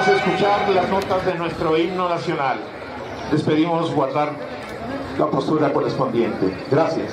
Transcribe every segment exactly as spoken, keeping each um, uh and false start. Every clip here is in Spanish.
Vamos a escuchar las notas de nuestro himno nacional. Les pedimos guardar la postura correspondiente. Gracias.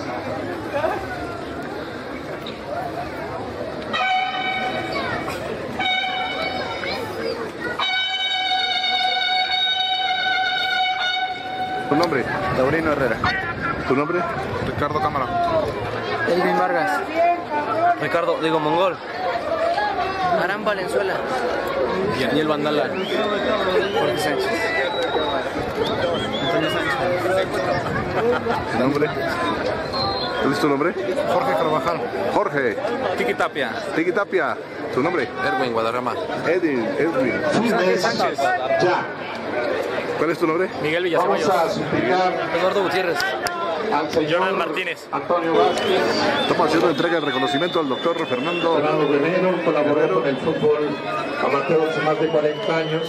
¿Tu nombre? Taurino Herrera. ¿Tu nombre? Ricardo Cámara. Elvin Vargas. Ricardo, digo Mongol. Aram Valenzuela. Daniel Vandala. Jorge Sánchez. Antonio Sánchez. ¿Tu nombre? ¿Cuál es tu nombre? Jorge Carvajal. Jorge. Tiki Tapia. Tiki Tapia. ¿Tu nombre? Erwin Guadarrama. Edwin. Edwin. Sánchez. Ya. ¿Cuál es tu nombre? Miguel Villaceballos. Vamos a suplicar Eduardo Gutiérrez. al señor Jonathan Martínez. Antonio Vázquez. Estamos haciendo entrega de reconocimiento al doctor Fernando. Fernando Guerrero colaboró con el fútbol amateur hace más de cuarenta años.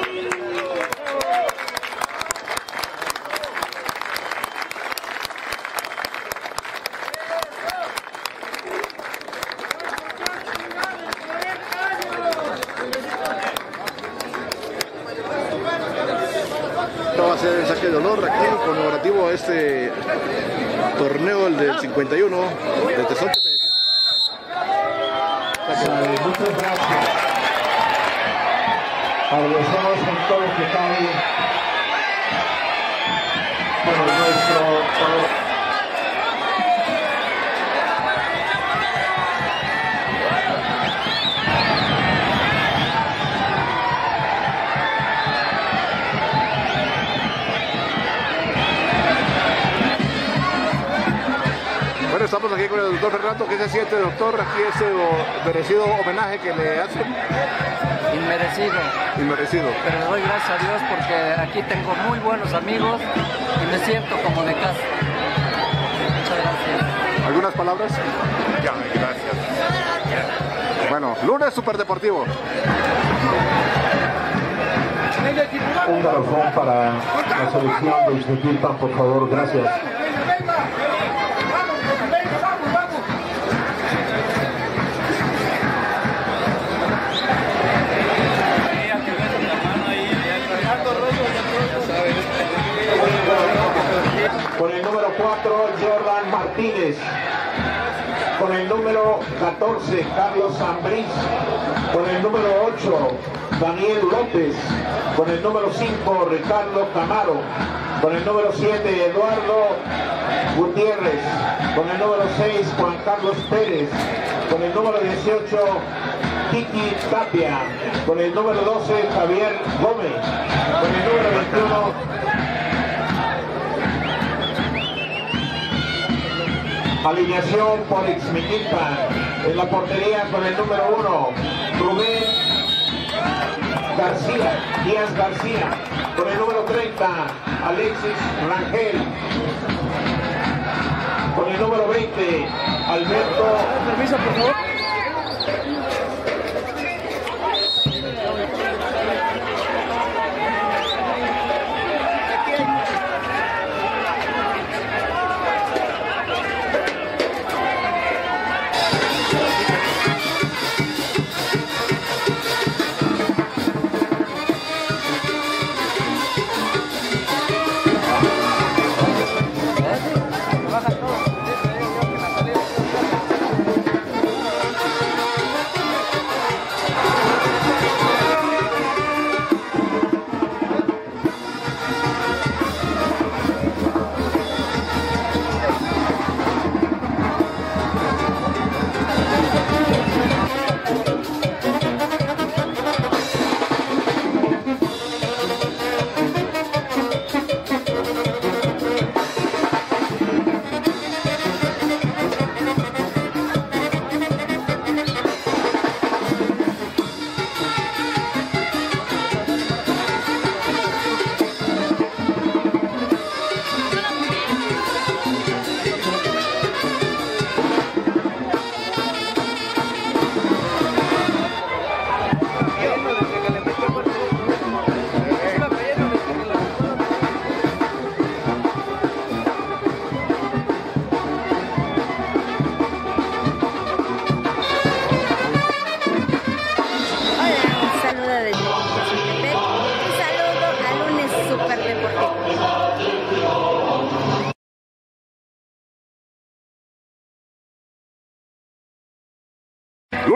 Va a ser el saque de honor aquí conmemorativo a este torneo, el del cincuenta y uno de Tezontepec. Muchas gracias. Agradecemos en todo lo que cabe por nuestro por Bueno, estamos aquí con el doctor Fernando. ¿Qué se siente, doctor? Aquí ese merecido homenaje que le hacen. Inmerecido. Inmerecido. Pero le doy gracias a Dios porque aquí tengo muy buenos amigos y me siento como de casa. Muchas gracias. ¿Algunas palabras? Ya, gracias. Bueno, lunes superdeportivo. un garrafón para la selección de Ixmiquilpan, por favor, gracias. Con el número cuatro, Jordan Martínez. Con el número catorce, Carlos Zambriz. Con el número ocho, Daniel López. Con el número cinco, Ricardo Camaro. Con el número siete, Eduardo Gutiérrez. Con el número seis, Juan Carlos Pérez. Con el número dieciocho, Tiki Tapia. Con el número doce, Javier Gómez. Con el número veintiuno, alineación por Ixmiquilpan. En la portería con el número uno, Rubén García, Díaz García. Con el número treinta, Alexis Rangel. Con el número veinte, Alberto. Permiso, por favor.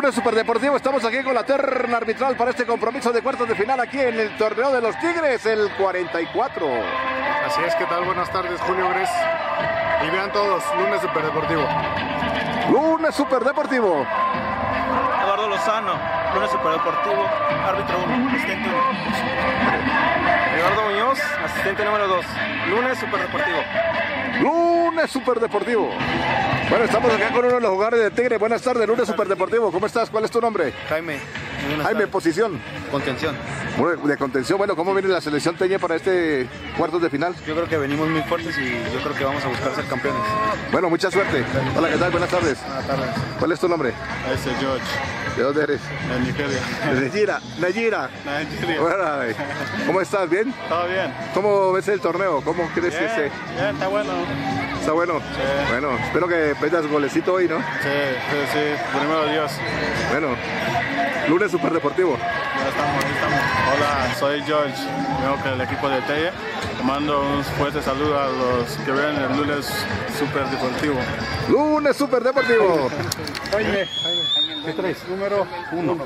Lunes Superdeportivo, estamos aquí con la terna arbitral para este compromiso de cuartos de final aquí en el torneo de los Tigres, el cuarenta y cuatro. Así es, ¿qué tal? Buenas tardes, Julio Gres. Y vean todos, Lunes Superdeportivo. Lunes Superdeportivo. Eduardo Lozano, Lunes Superdeportivo, árbitro uno, asistente uno. Eduardo Muñoz, asistente número dos, Lunes Superdeportivo. Lunes Superdeportivo. Bueno, estamos acá con uno de los jugadores de Tigre. Buenas tardes, Lunes Superdeportivo. ¿Cómo estás? ¿Cuál es tu nombre? Jaime. Jaime, posición. Contención. De contención. Bueno, ¿cómo viene la selección teñe para este cuartos de final? Yo creo que venimos muy fuertes y yo creo que vamos a buscar ser campeones. Bueno, mucha suerte. Hola, ¿qué tal? Buenas tardes. Buenas tardes. ¿Cuál es tu nombre? Ese es George, ¿De dónde eres? de Nigeria. De Nayira. Nayira. Nigeria. Bueno, ¿cómo estás? ¿Bien? ¿Todo bien? ¿Cómo ves el torneo? ¿Cómo crees que Bien, esté? bien, está bueno. ¿Está bueno? Sí. Bueno, espero que pedas golecito hoy, ¿no? Sí, sí, sí, primero Dios. Bueno, Lunes Superdeportivo. Ya estamos, ya estamos. Hola, soy George, vengo con el equipo de Telle. Te mando un fuerte saludo a los que ven el Lunes Superdeportivo. Lunes Superdeportivo. Jaime, ¿qué traes? Número uno.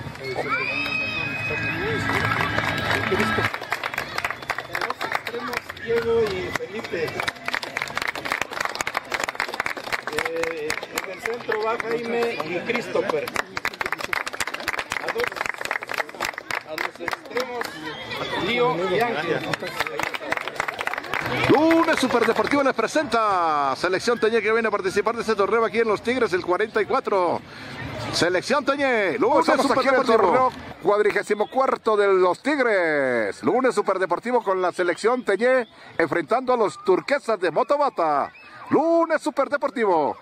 Diego y Felipe. Eh, en el centro va Jaime y Christopher. A dos, a los extremos, Lío y Ángel. Lunes Superdeportivo les presenta Selección Teñé, que viene a participar de este torneo aquí en los Tigres, el cuarenta y cuatro. Selección Teñé, Lunes Superdeportivo, cuadrigésimo cuarto de los Tigres. Lunes Superdeportivo con la Selección Teñé enfrentando a los turquesas de Motobata. Lunes Superdeportivo.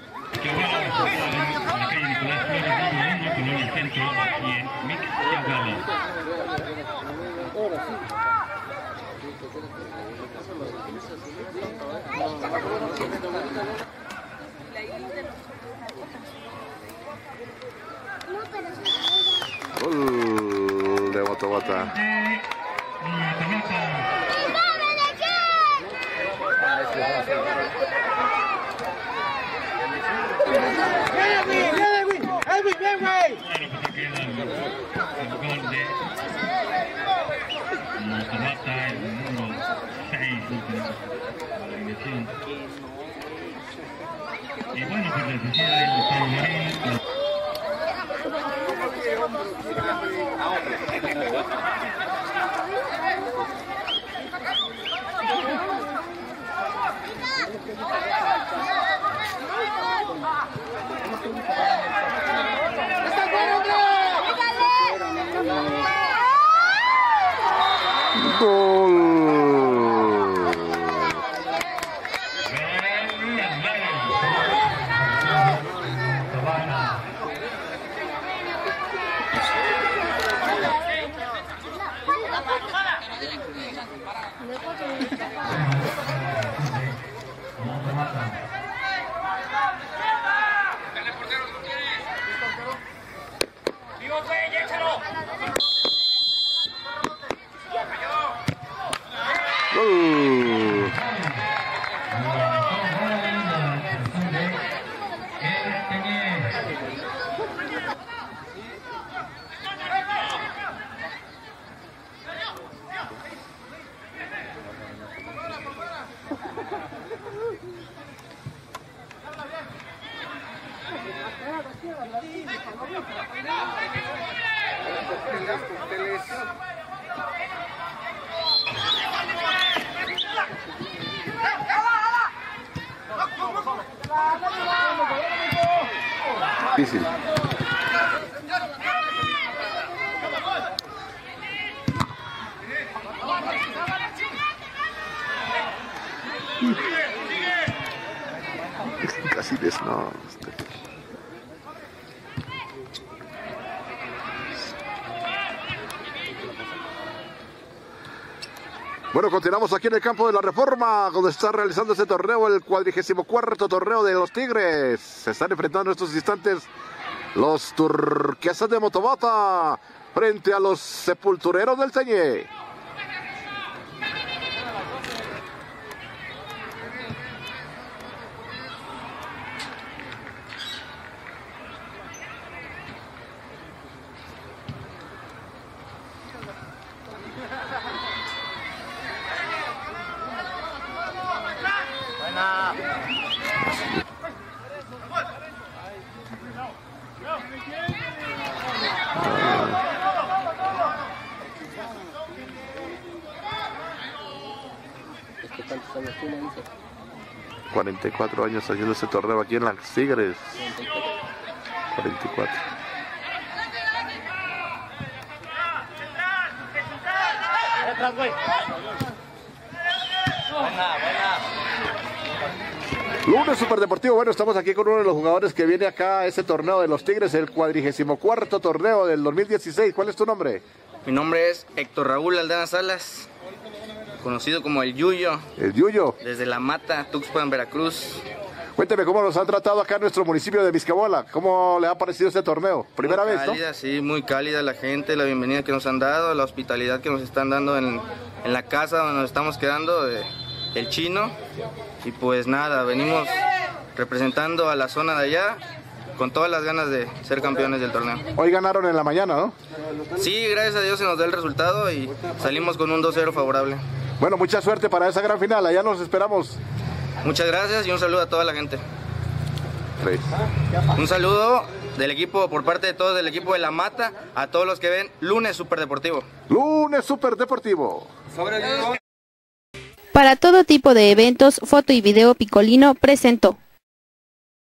Gol de Motobata. Y bueno, pues les decía el favorito. Gol. Gol. Difícil. Casi ves, no. Bueno, continuamos aquí en el campo de la Reforma, donde está realizando este torneo, el cuadrigésimo cuarto torneo de los Tigres. Se están enfrentando en estos instantes los turquesas de Motobata frente a los sepultureros del Teñé. cuarenta y cuatro años haciendo ese torneo aquí en las Tigres. cuarenta y cuatro. Lunes Superdeportivo. Bueno, estamos aquí con uno de los jugadores que viene acá a ese torneo de los Tigres, el cuadragésimo cuarto torneo del dos mil dieciséis. ¿Cuál es tu nombre? Mi nombre es Héctor Raúl Aldana Salas, conocido como el Yuyo. El Yuyo. Desde La Mata, Tuxpan, Veracruz. Cuénteme cómo nos han tratado acá en nuestro municipio de Vizcabola. ¿Cómo le ha parecido este torneo? Primera muy vez, cálida, ¿no? Sí, muy cálida la gente, la bienvenida que nos han dado, la hospitalidad que nos están dando en, en la casa donde nos estamos quedando, de, el Chino. Y pues nada, venimos representando a la zona de allá con todas las ganas de ser campeones del torneo. Hoy ganaron en la mañana, ¿no? Sí, gracias a Dios se nos da el resultado y salimos con un dos cero favorable. Bueno, mucha suerte para esa gran final, allá nos esperamos. Muchas gracias y un saludo a toda la gente. Sí. Un saludo del equipo, por parte de todos del equipo de La Mata, a todos los que ven Lunes Superdeportivo. Lunes Superdeportivo. Para todo tipo de eventos, foto y video Picolino presentó.